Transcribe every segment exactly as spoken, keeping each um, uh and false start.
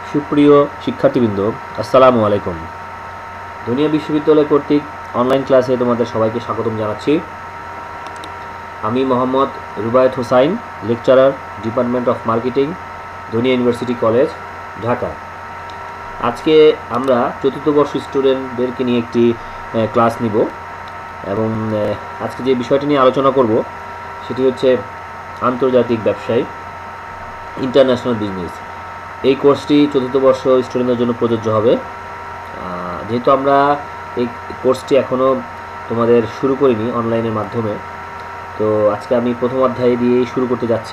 সুপ্রিয় শিক্ষার্থীবৃন্দ, আসসালামু আলাইকুম। দুনিয়া বিশ্ববিদ্যালয় কর্তৃক অনলাইন ক্লাসে তোমাদের সবাইকে স্বাগতম জানাচ্ছি। আমি Mohammad Rubayet Hossain, lecturer, department of marketing, Duniya University College, Dhaka. আজকে আমরা চতুর্থ বর্ষ স্টুডেন্টদেরকে নিয়ে একটি ক্লাস নিব এবং আজকে যে বিষয়টি নিয়ে আলোচনা করব সেটি হচ্ছে আন্তর্জাতিক ব্যবসায়, ইন্টারন্যাশনাল বিজনেস। এই কোর্সটি চতুর্থ বর্ষ স্টুডেন্টদের জন্য প্রযোজ্য হবে। যেহেতু আমরা এই কোর্সটি এখনও তোমাদের শুরু করিনি অনলাইনের মাধ্যমে, তো আজকে আমি প্রথম অধ্যায় দিয়েই শুরু করতে যাচ্ছি।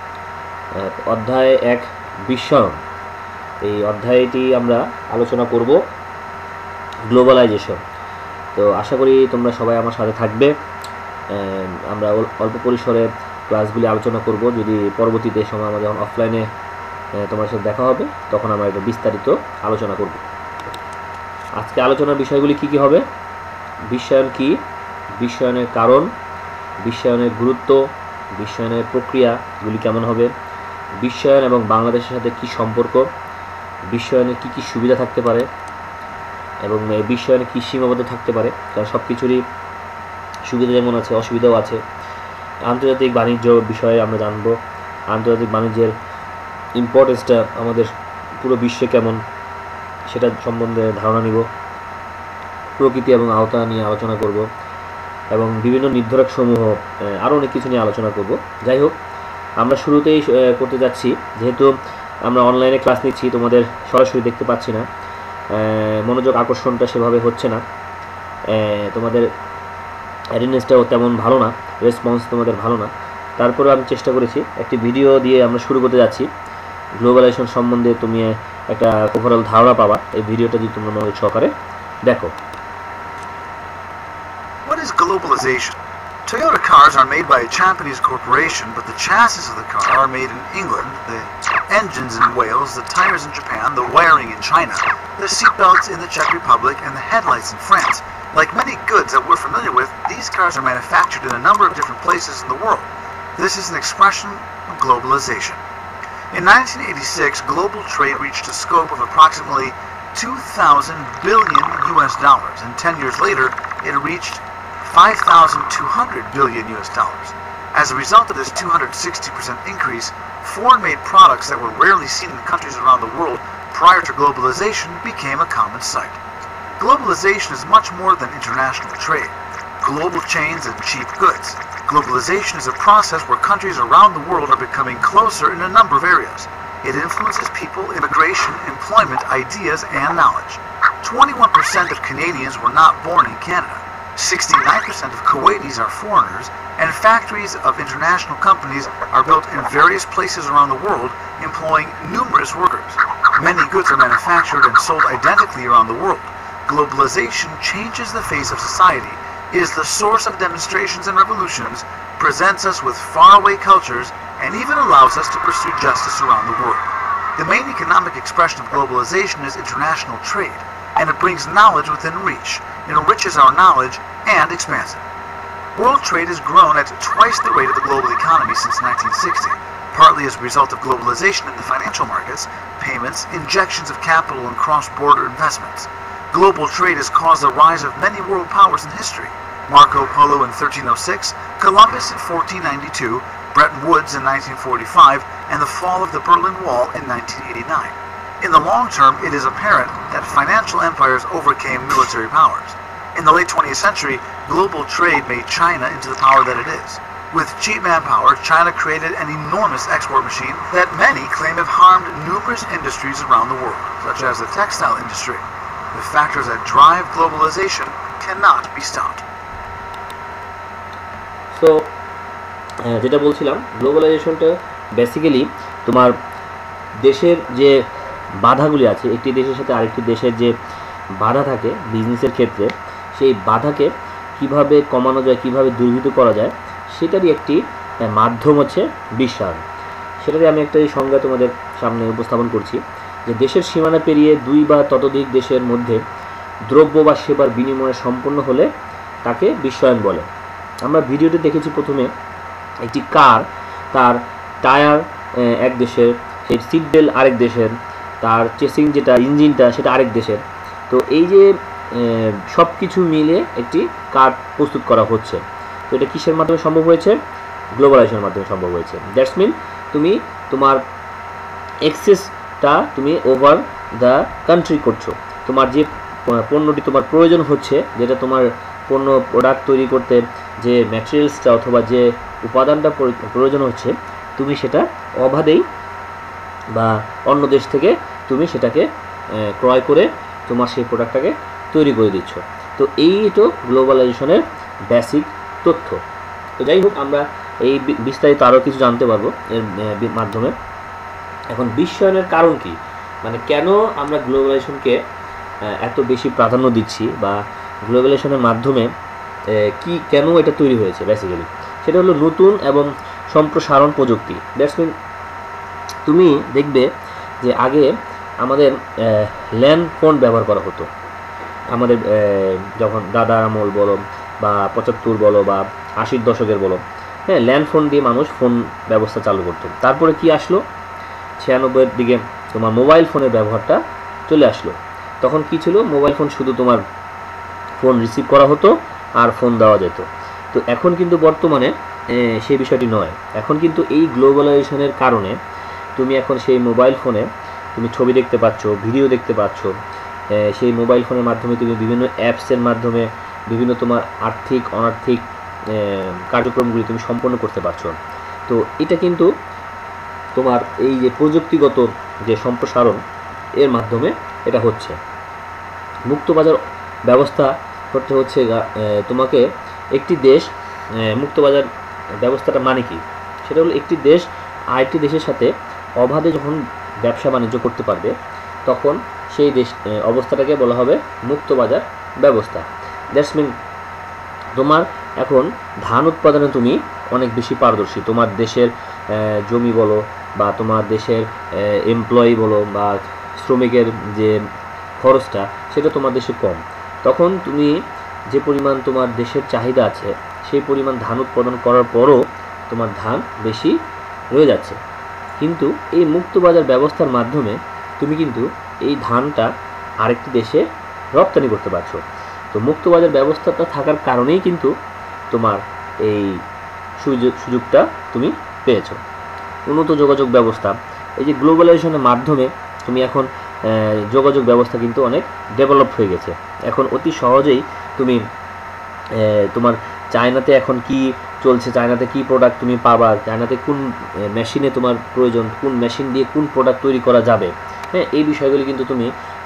অধ্যায় এক, বিশ্বায়ন। এই অধ্যায়টি আমরা আলোচনা করব গ্লোবালাইজেশন। তো আশা করি তোমরা সবাই আমার সাথে থাকবে। আমরা অল্প পরিসরে ক্লাসগুলি আলোচনা করব। যদি পরবর্তীতে সময় আমরা যখন অফলাইনে তোমার সাথে দেখা হবে তখন আমরা একটা বিস্তারিত আলোচনা করব। আজকে আলোচনার বিষয়গুলি কি কি হবে? বিশ্বায়ন কি, বিশ্বায়নের কারণ, বিশ্বায়নের গুরুত্ব, বিশ্বায়নের প্রক্রিয়াগুলি কেমন হবে, বিশ্বায়ন এবং বাংলাদেশের সাথে কি সম্পর্ক, বিশ্বায়নের কি কি সুবিধা থাকতে পারে এবং বিশ্বায়নে কী সীমাবদ্ধ থাকতে পারে, কারণ সব কিছুরই সুবিধা যেমন আছে অসুবিধাও আছে। আন্তর্জাতিক বাণিজ্য বিষয়ে আমরা জানব, আন্তর্জাতিক বাণিজ্যের ইম্পর্টেন্সটা আমাদের পুরো বিশ্বে কেমন সেটা সম্বন্ধে ধারণা নিব, প্রকৃতি এবং আওতা নিয়ে আলোচনা করব এবং বিভিন্ন নির্ধারকসমূহ আরও অনেক কিছু নিয়ে আলোচনা করব। যাই হোক, আমরা শুরুতেই করতে যাচ্ছি, যেহেতু আমরা অনলাইনে ক্লাস নিচ্ছি, তোমাদের সরাসরি দেখতে পাচ্ছি না, মনোযোগ আকর্ষণটা সেভাবে হচ্ছে না, তোমাদের অ্যাটেন্ডেন্সটাও তেমন ভালো না, রেসপন্স তোমাদের ভালো না। তারপরেও আমি চেষ্টা করেছি একটি ভিডিও দিয়ে আমরা শুরু করতে যাচ্ছি। গ্লোবালাইজেশন সম্বন্ধে তুমি একটা ওভারঅল ধারণা পাবা এই ভিডিওটা যদি তোমরা মনোযোগ সহকারে দেখো। What is globalization? Toyota cars are made by a Japanese corporation, but the chassis of the car are made in England, the engines in Wales, the tires in Japan, the wiring in China, the seatbelts in the Czech Republic, and the headlights in France. Like many goods that we're familiar with, these cars are manufactured in a number of different places in the world. This is an expression of globalization. In nineteen eighty-six, global trade reached a scope of approximately two thousand billion U S dollars, and ten years later, it reached five thousand two hundred billion U S dollars. As a result of this two hundred sixty percent increase, foreign-made products that were rarely seen in countries around the world prior to globalization became a common sight. Globalization is much more than international trade, global chains, and cheap goods. Globalization is a process where countries around the world are becoming closer in a number of areas. It influences people, immigration, employment, ideas, and knowledge. twenty-one percent of Canadians were not born in Canada. sixty-nine percent of Kuwaitis are foreigners, and factories of international companies are built in various places around the world, employing numerous workers. Many goods are manufactured and sold identically around the world. Globalization changes the face of society, is the source of demonstrations and revolutions, presents us with faraway cultures, and even allows us to pursue justice around the world. The main economic expression of globalization is international trade, and it brings knowledge within reach, enriches our knowledge, and expands it. World trade has grown at twice the rate of the global economy since nineteen sixty, partly as a result of globalization in the financial markets, payments, injections of capital, and cross-border investments. Global trade has caused the rise of many world powers in history: Marco Polo in thirteen oh six, Columbus in fourteen ninety-two, Bretton Woods in nineteen forty-five, and the fall of the Berlin Wall in nineteen eighty-nine. In the long term, it is apparent that financial empires overcame military powers. In the late twentieth century, global trade made China into the power that it is. With cheap manpower, China created an enormous export machine that many claim have harmed numerous industries around the world, such as the textile industry. The factors that drive globalization cannot be stopped. So, যেটা বলছিলাম, গ্লোবালাইজেশনটা basically তোমার দেশের যে বাধাগুলি আছে, একটি দেশের সাথে আরেকটি দেশের যে বাধা থাকে বিজনেসের ক্ষেত্রে, সেই বাধাকে কিভাবে কমানো যায়, কিভাবে দূরীভূত করা যায়, সেটারই একটি মাধ্যম হচ্ছে বিশ্বায়ন। সেটারই আমি একটা সংজ্ঞা তোমাদের সামনে উপস্থাপন করছি, যে দেশের সীমানা পেরিয়ে দুই বা ততোধিক দেশের মধ্যে দ্রব্য বা সেবার বিনিময় সম্পন্ন হলে তাকে বিশ্বায়ন বলে। আমরা ভিডিওতে দেখেছি প্রথমে একটি কার, তার টায়ার এক দেশের, সেই সিট বেল্ট আরেক দেশের, তার চেসিং যেটা ইঞ্জিনটা সেটা আরেক দেশের। তো এই যে সব কিছু মিলে একটি কার্ড প্রস্তুত করা হচ্ছে। তো এটা কিসের মাধ্যমে সম্ভব হয়েছে? গ্লোবালাইজেশনের মাধ্যমে সম্ভব হয়েছে। দ্যাটস মিন তুমি তোমার এক্সেসটা তুমি ওভার দ্য কান্ট্রি করছো। তোমার যে পণ্যটি তোমার প্রয়োজন হচ্ছে, যেটা তোমার পণ্য প্রোডাক্ট তৈরি করতে যে ম্যাটেরিয়ালসটা অথবা যে উপাদানটা প্রয়োজন হচ্ছে, তুমি সেটা অবাধেই বা অন্য দেশ থেকে তুমি সেটাকে ক্রয় করে তোমার সেই প্রোডাক্টটাকে তৈরি করে দিচ্ছ। তো এই তো গ্লোবালাইজেশনের বেসিক তথ্য। তো যাই হোক, আমরা এই বিস্তারিত আরও কিছু জানতে পারবো এর মাধ্যমে। এখন বিশ্বায়নের কারণ কি, মানে কেন আমরা গ্লোবালাইজেশনকে এত বেশি প্রাধান্য দিচ্ছি বা গ্লোবালাইজেশনের মাধ্যমে কি কেন এটা তৈরি হয়েছে, বেসিক্যালি সেটা হলো নতুন এবং সম্প্রসারণ প্রযুক্তি। দ্যাটস মিন তুমি দেখবে যে আগে আমাদের ল্যান্ড ফোন ব্যবহার করা হতো। আমাদের যখন দাদা আমল বলো বা পঁচাত্তর বলো বা আশির দশকের বলো, হ্যাঁ, ল্যান্ড ফোন দিয়ে মানুষ ফোন ব্যবস্থা চালু করতো। তারপরে কি আসলো, ছিয়ানব্বইয়ের দিকে তোমার মোবাইল ফোনের ব্যবহারটা চলে আসলো। তখন কি ছিল, মোবাইল ফোন শুধু তোমার ফোন রিসিভ করা হতো আর ফোন দেওয়া যেত। তো এখন কিন্তু বর্তমানে সেই বিষয়টি নয়। এখন কিন্তু এই গ্লোবালাইজেশনের কারণে তুমি এখন সেই মোবাইল ফোনে তুমি ছবি দেখতে পাচ্ছ, ভিডিও দেখতে পাচ্ছ। সেই মোবাইল ফোনের মাধ্যমে তুমি বিভিন্ন অ্যাপসের মাধ্যমে বিভিন্ন তোমার আর্থিক অনার্থিক কার্যক্রমগুলি তুমি সম্পন্ন করতে পারছো। তো এটা কিন্তু তোমার এই যে প্রযুক্তিগত যে সম্প্রসারণ এর মাধ্যমে এটা হচ্ছে। মুক্তবাজার ব্যবস্থা করতে হচ্ছে তোমাকে একটি দেশ, মুক্তবাজার ব্যবস্থাটা মানে কি, সেটা হলো একটি দেশ আরেকটি দেশের সাথে অবাধে যখন ব্যবসা বাণিজ্য করতে পারবে, তখন সেই দেশ অবস্থাটাকে বলা হবে মুক্তবাজার ব্যবস্থা। দ্যাটস মিন তোমার এখন ধান উৎপাদনে তুমি অনেক বেশি পারদর্শী, তোমার দেশের জমি বলো বা তোমার দেশের এমপ্লয়ি বলো বা শ্রমিকের যে খরচটা সেটা তোমার দেশে কম, তখন তুমি যে পরিমাণ তোমার দেশের চাহিদা আছে সেই পরিমাণ ধান উৎপাদন করার পরও তোমার ধান বেশি রয়ে যাচ্ছে। কিন্তু এই মুক্তবাজার ব্যবস্থার মাধ্যমে তুমি কিন্তু এই ধানটা আরেকটি দেশে রপ্তানি করতে পারছো। তো মুক্তবাজার ব্যবস্থাটা থাকার কারণেই কিন্তু তোমার এই সুযোগ সুযোগটা তুমি পেয়েছো। উন্নত যোগাযোগ ব্যবস্থা, এই যে গ্লোবালাইজেশনের মাধ্যমে তুমি এখন যোগাযোগ ব্যবস্থা কিন্তু অনেক ডেভেলপ হয়ে গেছে। এখন অতি সহজেই তুমি তোমার চায়নাতে এখন কি চলছে, চায়নাতে কি প্রোডাক্ট তুমি পাবা, চায়নাতে কোন মেশিনে তোমার প্রয়োজন, কোন মেশিন দিয়ে কোন প্রোডাক্ট তৈরি করা যাবে, হ্যাঁ, এই বিষয়গুলি কিন্তু তুমি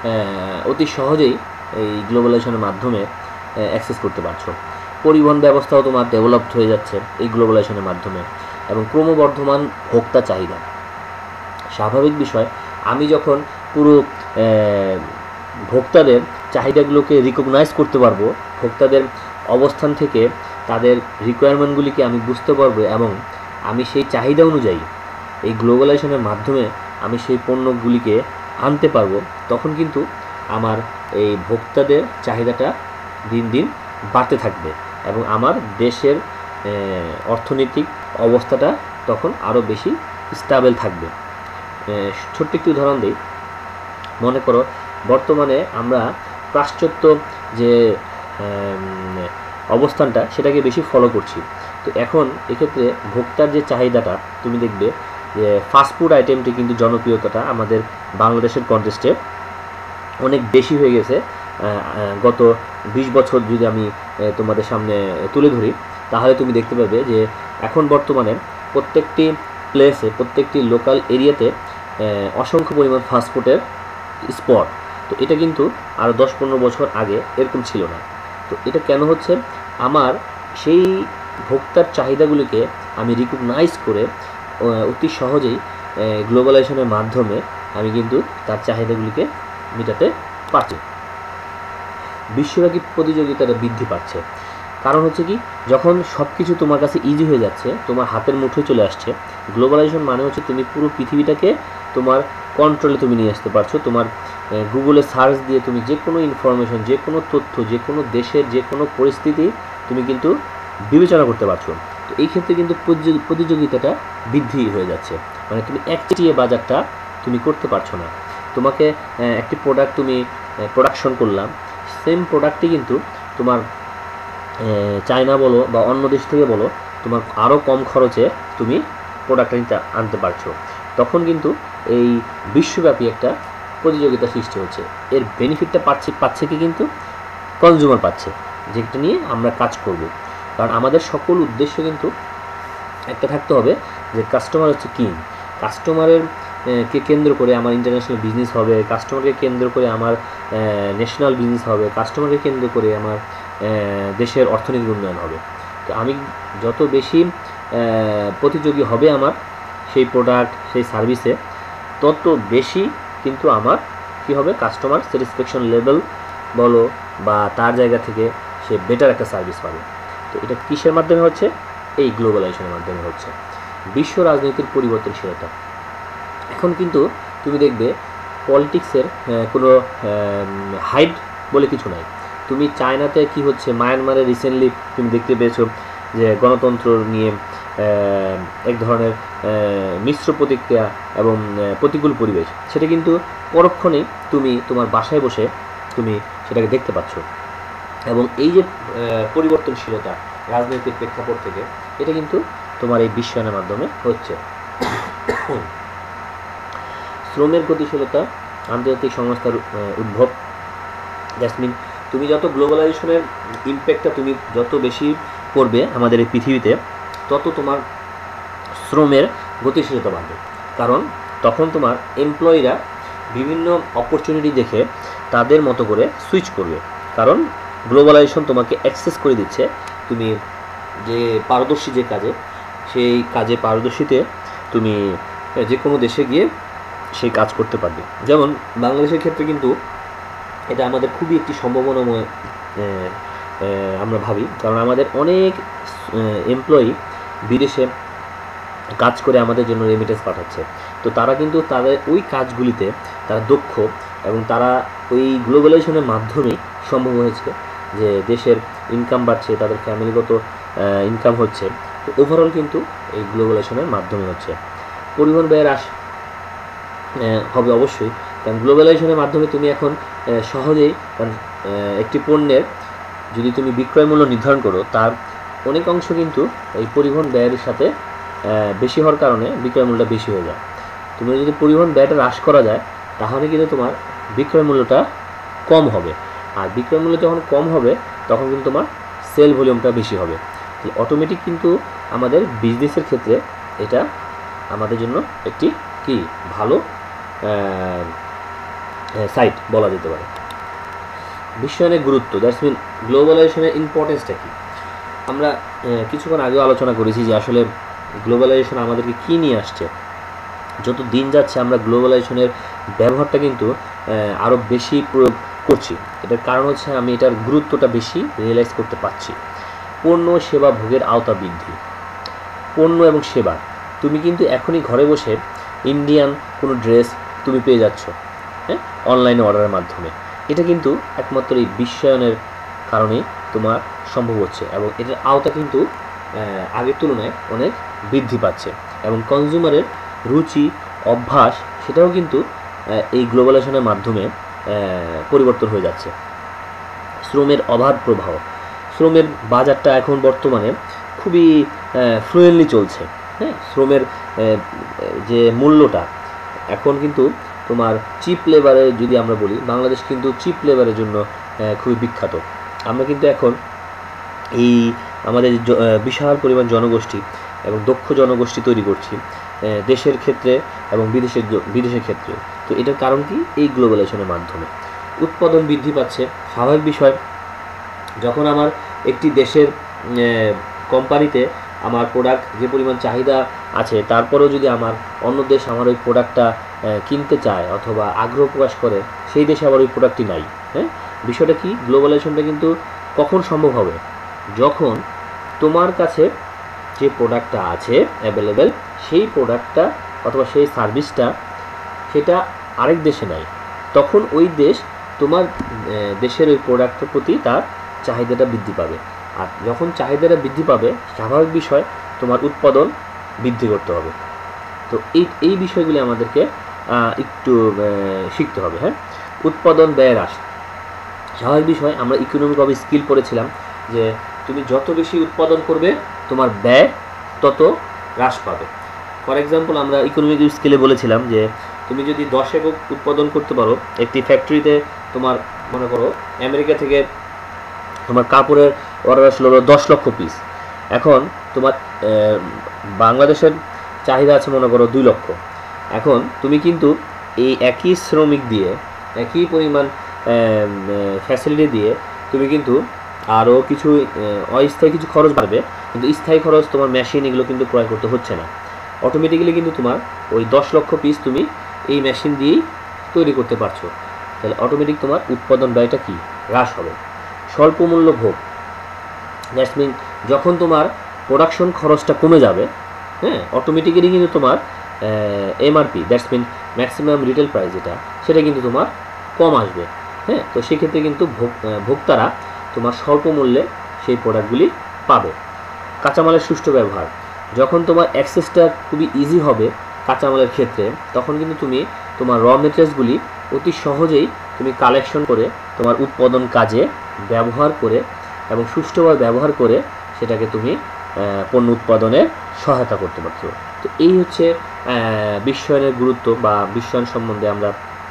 অতি সহজেই এই গ্লোবালাইজেশনের মাধ্যমে অ্যাক্সেস করতে পারছো। পরিবহন ব্যবস্থাও তোমার ডেভেলপড হয়ে যাচ্ছে এই গ্লোবালাইজেশনের মাধ্যমে। এবং ক্রমবর্ধমান ভোক্তা চাহিদা, স্বাভাবিক বিষয়, আমি যখন পুরো ভোক্তাদের চাহিদাগুলোকে রিকগনাইজ করতে পারবো, ভোক্তাদের অবস্থান থেকে তাদের রিকোয়ারমেন্টগুলিকে আমি বুঝতে পারবো এবং আমি সেই চাহিদা অনুযায়ী এই গ্লোবালাইজেশনের মাধ্যমে আমি সেই পণ্যগুলিকে আনতে পারবো, তখন কিন্তু আমার এই ভোক্তাদের চাহিদাটা দিন দিন বাড়তে থাকবে এবং আমার দেশের অর্থনৈতিক অবস্থাটা তখন আরও বেশি স্টেবল থাকবে। ছোট্ট একটি উদাহরণ দিই, মনে করো বর্তমানে আমরা পাশ্চাত্য যে অবস্থানটা সেটাকে বেশি ফলো করছি। তো এখন এক্ষেত্রে ভোক্তার যে চাহিদাটা তুমি দেখবে যে ফাস্টফুড আইটেমটি কিন্তু জনপ্রিয়তাটা আমাদের বাংলাদেশের কন্টেস্টে অনেক বেশি হয়ে গেছে। গত বিশ বছর যদি আমি তোমাদের সামনে তুলে ধরি, তাহলে তুমি দেখতে পাবে যে এখন বর্তমানে প্রত্যেকটি প্লেসে, প্রত্যেকটি লোকাল এরিয়াতে অসংখ্য পরিমাণ ফাস্টফুডের স্পট। তো এটা কিন্তু আরও দশ পনেরো বছর আগে এরকম ছিল না। তো এটা কেন হচ্ছে, আমার সেই ভোক্তার চাহিদাগুলিকে আমি রিকগনাইজ করে অতি সহজেই গ্লোবালাইজেশনের মাধ্যমে আমি কিন্তু তার চাহিদাগুলিকে মেটাতে পারছি। বিশ্বব্যাপী প্রতিযোগিতাটা বৃদ্ধি পাচ্ছে, কারণ হচ্ছে কি, যখন সব কিছু তোমার কাছে ইজি হয়ে যাচ্ছে, তোমার হাতের মুঠোয় চলে আসছে, গ্লোবালাইজেশন মানে হচ্ছে তুমি পুরো পৃথিবীটাকে তোমার কন্ট্রোলে তুমি নিয়ে আসতে পারছো। তোমার গুগলে সার্চ দিয়ে তুমি যে কোনো ইনফরমেশন, যে কোনো তথ্য, যে কোনো দেশের যে কোনো পরিস্থিতি তুমি কিন্তু বিবেচনা করতে পারছো। তো এই ক্ষেত্রে কিন্তু প্রতিযোগিতাটা বৃদ্ধি হয়ে যাচ্ছে, মানে তুমি একচেটিয়া বাজারটা তুমি করতে পারছো না। তোমাকে একটি প্রোডাক্ট তুমি প্রোডাকশন করলাম, সেম প্রোডাক্টটি কিন্তু তোমার চায়না বলো বা অন্য দেশ থেকে বলো, তোমার আরও কম খরচে তুমি প্রোডাক্টটা নিতে আনতে পারছো। তখন কিন্তু এই বিশ্বব্যাপী একটা প্রতিযোগিতা সৃষ্টি হচ্ছে। এর বেনিফিটটা পাচ্ছে পাচ্ছে কি কিন্তু কনজিউমার পাচ্ছে, যেটা নিয়ে আমরা কাজ করব। কারণ আমাদের সকল উদ্দেশ্য কিন্তু একটা থাকতে হবে যে কাস্টমার হচ্ছে কিং। কাস্টমারের কে কেন্দ্র করে আমার ইন্টারন্যাশনাল বিজনেস হবে, কাস্টমারকে কেন্দ্র করে আমার ন্যাশনাল বিজনেস হবে, কাস্টমারকে কেন্দ্র করে আমার দেশের অর্থনৈতিক উন্নয়ন হবে। তো আমি যত বেশি প্রতিযোগী হবে আমার সেই প্রোডাক্ট সেই সার্ভিসে, তত বেশি কিন্তু আমার কী হবে, কাস্টমার স্যাটিসফ্যাকশন লেভেল বলো বা তার জায়গা থেকে সে বেটার একটা সার্ভিস পাবে। তো এটা কিসের মাধ্যমে হচ্ছে? এই গ্লোবালাইজেশনের মাধ্যমে হচ্ছে। বিশ্ব রাজনীতির পরিবর্তনশীলতা। এখন কিন্তু তুমি দেখবে পলিটিক্সের কোনো হাইড বলে কিছু নাই। তুমি চায়নাতে কি হচ্ছে, মায়ানমারে রিসেন্টলি তুমি দেখতে পেয়েছো যে গণতন্ত্র নিয়ে এক ধরনের মিশ্র প্রতিক্রিয়া এবং প্রতিকূল পরিবেশ, সেটা কিন্তু পরক্ষণেই তুমি তোমার বাসায় বসে তুমি সেটাকে দেখতে পাচ্ছ। এবং এই যে পরিবর্তনশীলতা রাজনৈতিক প্রেক্ষাপট থেকে, এটা কিন্তু তোমার এই বিশ্বায়নের মাধ্যমে হচ্ছে। শ্রমের গতিশীলতা, আন্তর্জাতিক সংস্থার উদ্ভব। দ্যাটস মিন তুমি যত গ্লোবালাইজেশনের ইম্প্যাক্টটা তুমি যত বেশি করবে আমাদের এই পৃথিবীতে, তত তোমার শ্রমের গতিশীলতা বাড়বে। কারণ তখন তোমার এমপ্লয়িরা বিভিন্ন অপরচুনিটি দেখে তাদের মতো করে সুইচ করবে। কারণ গ্লোবালাইজেশন তোমাকে অ্যাক্সেস করে দিচ্ছে, তুমি যে পারদর্শী যে কাজে, সেই কাজে পারদর্শীতে তুমি যে কোনো দেশে গিয়ে সেই কাজ করতে পারবে। যেমন বাংলাদেশের ক্ষেত্রে কিন্তু এটা আমাদের খুবই একটি সম্ভাবনাময় আমরা ভাবি, কারণ আমাদের অনেক এমপ্লয়ি বিদেশে কাজ করে আমাদের জন্য রেমিটেন্স পাঠাচ্ছে। তো তারা কিন্তু তাদের ওই কাজগুলিতে তারা দক্ষ, এবং তারা ওই গ্লোবালাইজেশনের মাধ্যমেই সম্ভব হয়েছে যে দেশের ইনকাম বাড়ছে, তাদের ফ্যামিলিগত ইনকাম হচ্ছে। তো ওভারঅল কিন্তু এই গ্লোবালাইজেশনের মাধ্যমে হচ্ছে। পরিবহন ব্যয়ের হ্রাস হবে অবশ্যই, কারণ গ্লোবালাইজেশনের মাধ্যমে তুমি এখন সহজেই, কারণ একটি পণ্যের যদি তুমি বিক্রয় মূল্য নির্ধারণ করো, তার অনেক অংশ কিন্তু এই পরিবহন ব্যয়ের সাথে বেশি হওয়ার কারণে বিক্রয় মূল্যটা বেশি হয়ে যায়। তুমি যদি পরিবহন ব্যয়টা হ্রাস করা যায়, তাহলে কিন্তু তোমার বিক্রয় মূল্যটা কম হবে। আর বিক্রয় মূল্য যখন কম হবে, তখন কিন্তু তোমার সেল ভলিউমটা বেশি হবে। অটোমেটিক কিন্তু আমাদের বিজনেসের ক্ষেত্রে এটা আমাদের জন্য একটি কি ভালো সাইট বলা যেতে পারে। বিশ্বায়নের গুরুত্ব, দ্যাটস মিন গ্লোবালাইজেশনের ইম্পর্টেন্সটা কী? আমরা কিছুক্ষণ আগেও আলোচনা করেছি যে আসলে গ্লোবালাইজেশন আমাদেরকে কী নিয়ে আসছে। যত দিন যাচ্ছে আমরা গ্লোবালাইজেশনের ব্যবহারটা কিন্তু আরও বেশি প্রয়োগ করছি। এটার কারণ হচ্ছে আমি এটার গুরুত্বটা বেশি রিয়েলাইজ করতে পারছি। পণ্য সেবা ভোগের আওতা বৃদ্ধি। পণ্য এবং সেবা, তুমি কিন্তু এখনই ঘরে বসে ইন্ডিয়ান কোনো ড্রেস তুমি পেয়ে যাচ্ছ, হ্যাঁ, অনলাইনে অর্ডারের মাধ্যমে। এটা কিন্তু একমাত্র এই বিশ্বায়নের কারণেই তোমার সম্ভব হচ্ছে, এবং এটার আওতা কিন্তু আগের তুলনায় অনেক বৃদ্ধি পাচ্ছে। এবং কনজিউমারের রুচি অভ্যাস সেটাও কিন্তু এই গ্লোবালাইজেশনের মাধ্যমে পরিবর্তন হয়ে যাচ্ছে। শ্রমের অবাধ প্রবাহ, শ্রমের বাজারটা এখন বর্তমানে খুবই ফ্লুয়েন্টলি চলছে, হ্যাঁ। শ্রমের যে মূল্যটা এখন কিন্তু তোমার চিপ লেবারে, যদি আমরা বলি বাংলাদেশ কিন্তু চিপ লেবারের জন্য খুবই বিখ্যাত। আমরা কিন্তু এখন এই আমাদের বিশাল পরিমাণ জনগোষ্ঠী এবং দক্ষ জনগোষ্ঠী তৈরি করছি দেশের ক্ষেত্রে এবং বিদেশের বিদেশের ক্ষেত্রে। তো এটার কারণ কি? এই গ্লোবালাইজেশনের মাধ্যমে উৎপাদন বৃদ্ধি পাচ্ছে। স্বাভাবিক বিষয়, যখন আমার একটি দেশের কোম্পানিতে আমার প্রোডাক্ট যে পরিমাণ চাহিদা আছে, তারপরেও যদি আমার অন্য দেশ আমার ওই প্রোডাক্টটা কিনতে চায় অথবা আগ্রহ প্রকাশ করে, সেই দেশে আবার ওই প্রোডাক্টটি নাই, হ্যাঁ। বিষয়টা কি? গ্লোবালাইজেশনটা কিন্তু কখন সম্ভব হবে? যখন তোমার কাছে যে প্রোডাক্টটা আছে অ্যাভেলেবেল, সেই প্রোডাক্টটা অথবা সেই সার্ভিসটা সেটা আরেক দেশে নাই, তখন ওই দেশ তোমার দেশের ওই প্রোডাক্টের প্রতি তার চাহিদাটা বৃদ্ধি পাবে। আর যখন চাহিদাটা বৃদ্ধি পাবে, স্বাভাবিক বিষয় তোমার উৎপাদন বৃদ্ধি করতে হবে। তো এই এই বিষয়গুলি আমাদেরকে একটু শিখতে হবে। হ্যাঁ, উৎপাদন ব্যয় হ্রাস স্বাভাবিক বিষয়। আমরা ইকোনমিক অফ স্কিল পড়েছিলাম যে তুমি যত বেশি উৎপাদন করবে তোমার ব্যয় তত হ্রাস পাবে। ফর এক্সাম্পল আমরা ইকোনমিক স্কিলে বলেছিলাম যে তুমি যদি দশ একক উৎপাদন করতে পারো একটি ফ্যাক্টরিতে, তোমার মনে করো আমেরিকা থেকে তোমার কাপড়ের অর্ডার আসলো দশ লক্ষ পিস, এখন তোমার বাংলাদেশের চাহিদা আছে মনে করো দুই লক্ষ। এখন তুমি কিন্তু এই একই শ্রমিক দিয়ে, একই পরিমাণ ফ্যাসিলিটি দিয়ে তুমি কিন্তু আরও কিছু অস্থায়ী কিছু খরচ বাড়বে, কিন্তু স্থায়ী খরচ তোমার মেশিন এগুলো কিন্তু ক্রয় করতে হচ্ছে না। অটোমেটিক্যালি কিন্তু তোমার ওই দশ লক্ষ পিস তুমি এই মেশিন দিয়েই তৈরি করতে পারছো। তাহলে অটোমেটিক তোমার উৎপাদন ব্যয়টা কি হ্রাস হবে। স্বল্প মূল্য ভোগ, দ্যাটস মিন যখন তোমার প্রোডাকশন খরচটা কমে যাবে, হ্যাঁ, অটোমেটিক্যালি কিন্তু তোমার MRP that's mean maximum retail price যেটা, সেটা কিন্তু তোমার কম আসবে। হ্যাঁ, তো সেক্ষেত্রে কিন্তু ভোক্তারা তোমার স্বল্প মূল্যে সেই প্রোডাক্টগুলি পাবে। কাঁচামালের সুষ্ঠু ব্যবহার, যখন তোমার অ্যাক্সেসটা খুবই ইজি হবে কাঁচামালের ক্ষেত্রে, তখন কিন্তু তুমি তোমার র মেটেরিয়ালসগুলি অতি সহজেই তুমি কালেকশন করে তোমার উৎপাদন কাজে ব্যবহার করে এবং সুষ্ঠুভাবে ব্যবহার করে সেটাকে তুমি পণ্য উৎপাদনে সহায়তা করতে পারছো। তো এই হচ্ছে বিশ্বায়নের গুরুত্ব বা বিশ্বায়ন সম্বন্ধে আমরা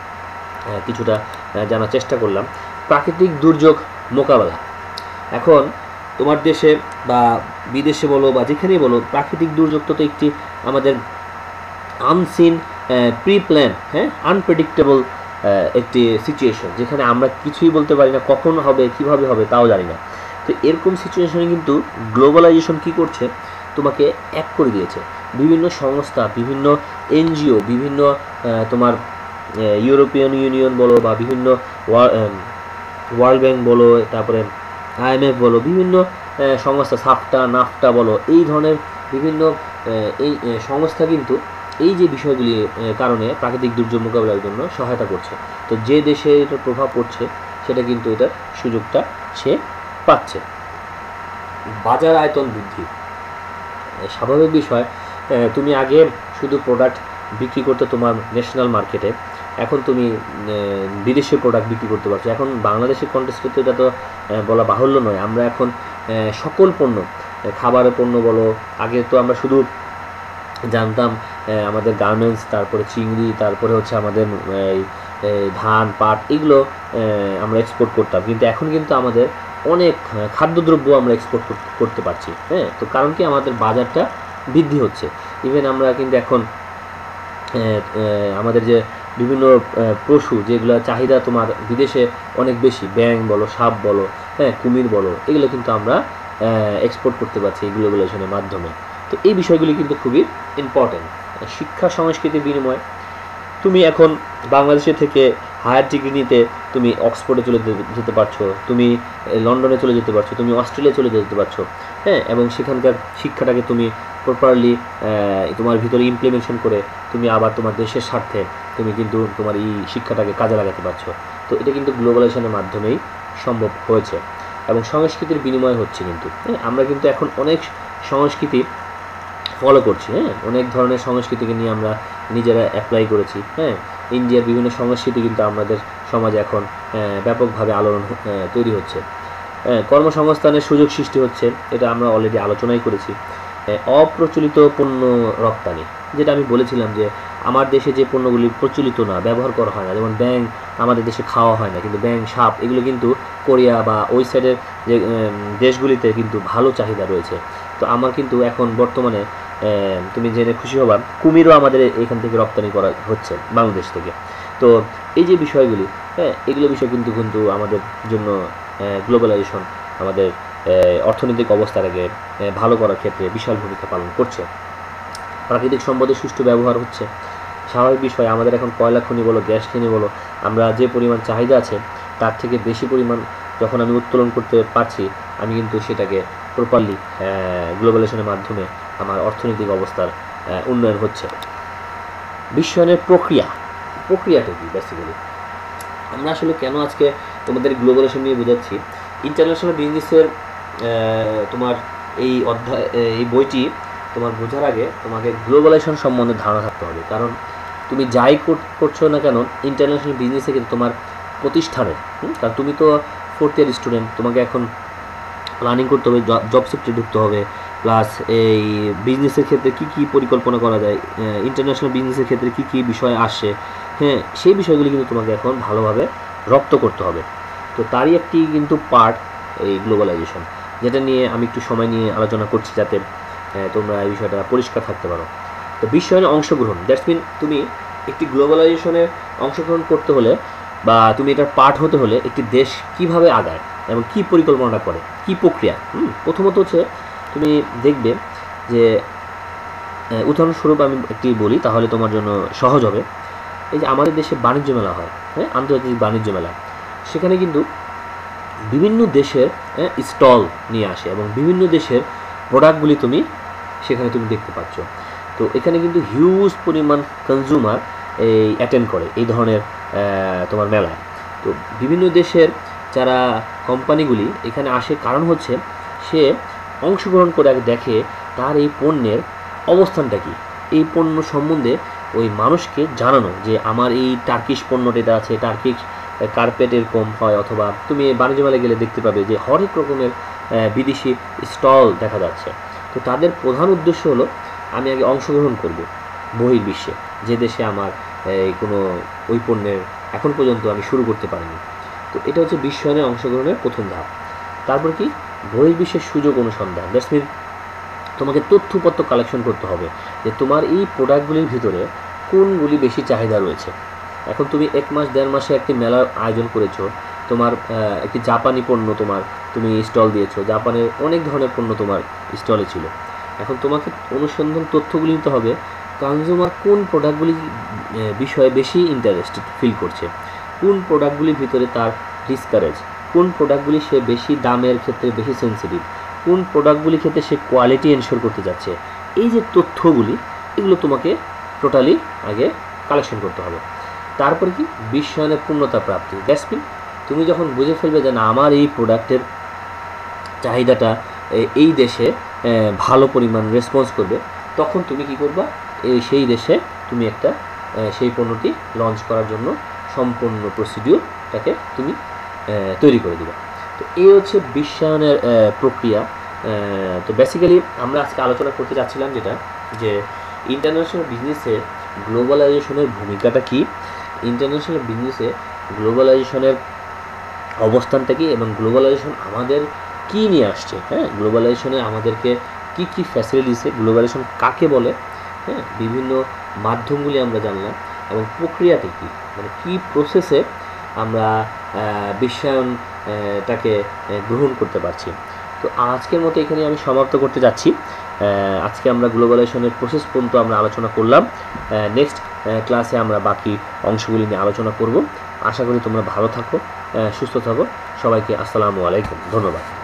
কিছুটা জানার চেষ্টা করলাম। প্রাকৃতিক দুর্যোগ মোকাবেলা, এখন তোমার দেশে বা বিদেশে বলো বা যেখানেই বলো, প্রাকৃতিক দুর্যোগ তো একটি আমাদের আনসিন প্রি প্ল্যান, হ্যাঁ, আনপ্রেডিক্টেবল একটি সিচুয়েশন, যেখানে আমরা কিছুই বলতে পারি না কখন হবে, কিভাবে হবে তাও জানি না। তো এরকম সিচুয়েশনে কিন্তু গ্লোবালাইজেশন কি করছে, তোমাকে এক করে দিয়েছে। বিভিন্ন সংস্থা, বিভিন্ন এনজিও, বিভিন্ন তোমার ইউরোপিয়ান ইউনিয়ন বলো বা বিভিন্ন ওয়ার্ল্ড ব্যাংক বলো, তারপরে আইএমএফ বলো, বিভিন্ন সংস্থা, সাফটা নাফটা বলো, এই ধরনের বিভিন্ন এই সংস্থা কিন্তু এই যে বিষয়গুলি কারণে প্রাকৃতিক দুর্যোগ মোকাবিলার জন্য সহায়তা করছে। তো যে দেশে এটার প্রভাব পড়ছে সেটা কিন্তু এটার সুযোগটা সে পাচ্ছে। বাজার আয়তন বৃদ্ধি স্বাভাবিক বিষয়। তুমি আগে শুধু প্রোডাক্ট বিক্রি করতে তোমার ন্যাশনাল মার্কেটে, এখন তুমি বিদেশি প্রোডাক্ট বিক্রি করতে পারছো। এখন বাংলাদেশের কন্টেক্সটে তো এটা তো বলা বাহুল্য নয়, আমরা এখন সকল পণ্য, খাবারের পণ্য বলো, আগে তো আমরা শুধু জানতাম আমাদের গার্মেন্টস, তারপরে চিংড়ি, তারপরে হচ্ছে আমাদের ধান, পাট, এগুলো আমরা এক্সপোর্ট করতাম, কিন্তু এখন কিন্তু আমাদের অনেক খাদ্যদ্রব্য আমরা এক্সপোর্ট করতে পারছি। হ্যাঁ, তো কারণ কি, আমাদের বাজারটা বৃদ্ধি হচ্ছে। ইভেন আমরা কিন্তু এখন আমাদের যে বিভিন্ন পশু যেগুলো চাহিদা তোমার বিদেশে অনেক বেশি, ব্যাঙ বলো, সাপ বলো, হ্যাঁ, কুমির বলো, এগুলো কিন্তু আমরা এক্সপোর্ট করতে পারছি গ্লোবালাইজেশনের মাধ্যমে। তো এই বিষয়গুলি কিন্তু খুবই ইম্পর্টেন্ট। শিক্ষা সংস্কৃতির বিনিময়, তুমি এখন বাংলাদেশে থেকে হায়ার ডিগ্রি নিতে তুমি অক্সফোর্ডে চলে যেতে পারছো, তুমি লন্ডনে চলে যেতে পারছো, তুমি অস্ট্রেলিয়া চলে যেতে পারছো, হ্যাঁ, এবং সেখানকার শিক্ষাটাকে তুমি প্রপারলি তোমার ভিতরে ইমপ্লিমেন্টেশন করে তুমি আবার তোমার দেশের স্বার্থে তুমি কিন্তু তোমার এই শিক্ষাটাকে কাজে লাগাতে পারছো। তো এটা কিন্তু গ্লোবালাইজেশনের মাধ্যমেই সম্ভব হয়েছে এবং সংস্কৃতির বিনিময় হচ্ছে। কিন্তু হ্যাঁ, আমরা কিন্তু এখন অনেক সংস্কৃতি ফলো করছি, হ্যাঁ, অনেক ধরনের সংস্কৃতিকে নিয়ে আমরা নিজেরা অ্যাপ্লাই করেছি। হ্যাঁ, ইন্ডিয়ার বিভিন্ন সংস্কৃতি কিন্তু আমাদের সমাজে এখন ব্যাপকভাবে আলোড়ন তৈরি হচ্ছে। কর্মসংস্থানের সুযোগ সৃষ্টি হচ্ছে, এটা আমরা অলরেডি আলোচনাই করেছি। অপ্রচলিত পণ্য রপ্তানি, যেটা আমি বলেছিলাম যে আমার দেশে যে পণ্যগুলি প্রচলিত না, ব্যবহার করা হয় না, যেমন ব্যাঙ আমাদের দেশে খাওয়া হয় না, কিন্তু ব্যাঙ, সাপ, এগুলো কিন্তু কোরিয়া বা ওই সাইডের যে দেশগুলিতে কিন্তু ভালো চাহিদা রয়েছে। তো আমার কিন্তু এখন বর্তমানে তুমি জেনে খুশি হবা, কুমিরও আমাদের এখান থেকে রপ্তানি করা হচ্ছে বাংলাদেশ থেকে। তো এই যে বিষয়গুলি, হ্যাঁ, এগুলো বিষয় কিন্তু কিন্তু আমাদের জন্য গ্লোবালাইজেশন আমাদের অর্থনৈতিক অবস্থাটাকে ভালো করার ক্ষেত্রে বিশাল ভূমিকা পালন করছে। প্রাকৃতিক সম্পদের সুষ্ঠু ব্যবহার হচ্ছে স্বাভাবিক বিষয়। আমাদের এখন কয়লা খনি বলো, গ্যাস খনি বলো, আমরা যে পরিমাণ চাহিদা আছে তার থেকে বেশি পরিমাণ যখন আমি উত্তোলন করতে পারছি, আমি কিন্তু সেটাকে প্রপারলি গ্লোবালাইজেশনের মাধ্যমে আমার অর্থনৈতিক অবস্থার উন্নয়ন হচ্ছে। বিশ্বায়নের প্রক্রিয়া, প্রক্রিয়াটা কি বেসিক্যালি, আমরা আসলে কেন আজকে তোমাদের গ্লোবালাইজেশন নিয়ে বোঝাচ্ছি। ইন্টারন্যাশনাল বিজনেসের তোমার এই অধ্যায়, এই বইটি তোমার বোঝার আগে তোমাকে গ্লোবালাইজেশন সম্বন্ধে ধারণা থাকতে হবে। কারণ তুমি যাই করছো না কেন ইন্টারন্যাশনাল বিজনেসে কিন্তু তোমার প্রতিষ্ঠানের, কারণ তুমি তো ফোর্থ ইয়ার স্টুডেন্ট, তোমাকে এখন প্ল্যানিং করতে হবে, জব সেক্টরে ঢুকতে হবে, প্লাস এই বিজনেসের ক্ষেত্রে কী কী পরিকল্পনা করা যায়, ইন্টারন্যাশনাল বিজনেসের ক্ষেত্রে কী কী বিষয় আসে, হ্যাঁ সেই বিষয়গুলি কিন্তু তোমাকে এখন ভালোভাবে রপ্ত করতে হবে। তো তারই একটি কিন্তু পার্ট এই গ্লোবালাইজেশন, যেটা নিয়ে আমি একটু সময় নিয়ে আলোচনা করছি যাতে তোমরা এই বিষয়টা পরিষ্কার থাকতে পারো। তো বিশ্বায়নে অংশগ্রহণ, দ্যাটস মিন তুমি একটি গ্লোবালাইজেশনে অংশগ্রহণ করতে হলে বা তুমি এটার পার্ট হতে হলে একটি দেশ কিভাবে আগায় এবং কী পরিকল্পনাটা করে, কী প্রক্রিয়া। হুম প্রথমত হচ্ছে তুমি দেখবে যে উদাহরণস্বরূপ আমি একটি বলি তাহলে তোমার জন্য সহজ হবে। এই যে আমাদের দেশে বাণিজ্য মেলা হয়, হ্যাঁ আন্তর্জাতিক বাণিজ্য মেলা, সেখানে কিন্তু বিভিন্ন দেশের স্টল নিয়ে আসে এবং বিভিন্ন দেশের প্রোডাক্টগুলি তুমি সেখানে তুমি দেখতে পাচ্ছ। তো এখানে কিন্তু হিউজ পরিমাণ কনজিউমার এই অ্যাটেন্ড করে এই ধরনের তোমার মেলায়। তো বিভিন্ন দেশের যারা কোম্পানিগুলি এখানে আসে, কারণ হচ্ছে সে অংশগ্রহণ করে আগে দেখে তার এই পণ্যের অবস্থানটা কী, এই পণ্য সম্বন্ধে ওই মানুষকে জানানো যে আমার এই টার্কিশ পণ্যটা এটা আছে, টার্কিশ কার্পেট এরকম হয়, অথবা তুমি বাণিজ্য মেলায় গেলে দেখতে পাবে যে হরেক রকমের বিদেশি স্টল দেখা যাচ্ছে। তো তাদের প্রধান উদ্দেশ্য হলো আমি আগে অংশগ্রহণ করব বহির্বিশ্বে, যে দেশে আমার এই কোনো ওই পণ্যের এখন পর্যন্ত আমি শুরু করতে পারিনি। তো এটা হচ্ছে বিশ্বায়নে অংশগ্রহণের প্রথম ধাপ। তারপর কি বহির্বিশ্বের সুযোগ অনুসন্ধান, দ্যাটস মিন তোমাকে তথ্যপত্র কালেকশন করতে হবে যে তোমার এই প্রোডাক্টগুলির ভিতরে কোনগুলি বেশি চাহিদা রয়েছে। এখন তুমি এক মাস দেড় মাসে একটি মেলার আয়োজন করেছো, তোমার একটি জাপানি পণ্য তোমার তুমি স্টল দিয়েছো, জাপানের অনেক ধরনের পণ্য তোমার স্টলে ছিল। এখন তোমাকে অনুসন্ধান তথ্যগুলি নিতে হবে কনজিউমার কোন প্রোডাক্টগুলি বিষয়ে বেশি ইন্টারেস্টেড ফিল করছে, কোন প্রোডাক্টগুলির ভিতরে তার ডিসকারেজ, কোন প্রোডাক্টগুলি সে বেশি দামের ক্ষেত্রে বেশি সেন্সিটিভ, কোন প্রোডাক্টগুলির ক্ষেত্রে সে কোয়ালিটি এনশিওর করতে যাচ্ছে। এই যে তথ্যগুলি এগুলো তোমাকে টোটালি আগে কালেকশন করতে হবে। তারপরে কি বিশ্বায়নের পূর্ণতা প্রাপ্তি, দ্যাটস মিন তুমি যখন বুঝে ফেলবে যে না আমার এই প্রোডাক্টের চাহিদাটা এই দেশে ভালো পরিমাণ রেসপন্স করবে, তখন তুমি কি করবা এই সেই দেশে তুমি একটা সেই পণ্যটি লঞ্চ করার জন্য সম্পূর্ণ প্রসিডিউরটাকে তুমি তৈরি করে দিবা। তো এই হচ্ছে বিশ্বায়নের প্রক্রিয়া। তো বেসিক্যালি আমরা আজকে আলোচনা করতে যাচ্ছিলাম যেটা যে ইন্টারন্যাশনাল বিজনেসে গ্লোবালাইজেশনের ভূমিকাটা কী, ইন্টারন্যাশনাল বিজনেসে গ্লোবালাইজেশনের অবস্থানটা কী এবং গ্লোবালাইজেশন আমাদের কী নিয়ে আসছে, হ্যাঁ গ্লোবালাইজেশনে আমাদেরকে কী কী ফ্যাসিলিটিসে, গ্লোবালাইজেশন কাকে বলে, হ্যাঁ বিভিন্ন মাধ্যমগুলি আমরা জানলাম এবং প্রক্রিয়াটি কী, মানে কী প্রসেসে আমরা বিশ্বায়নটাকে গ্রহণ করতে পারছি। তো আজকের মতো এখানে আমি সমাপ্ত করতে যাচ্ছি। আজকে আমরা গ্লোবালাইজেশনের প্রসেস পর্যন্ত আমরা আলোচনা করলাম। নেক্সট ক্লাসে আমরা বাকি অংশগুলি নিয়ে আলোচনা করব। আশা করি তোমরা ভালো থাকো, সুস্থ থাকো। সবাইকে আসসালামু আলাইকুম, ধন্যবাদ।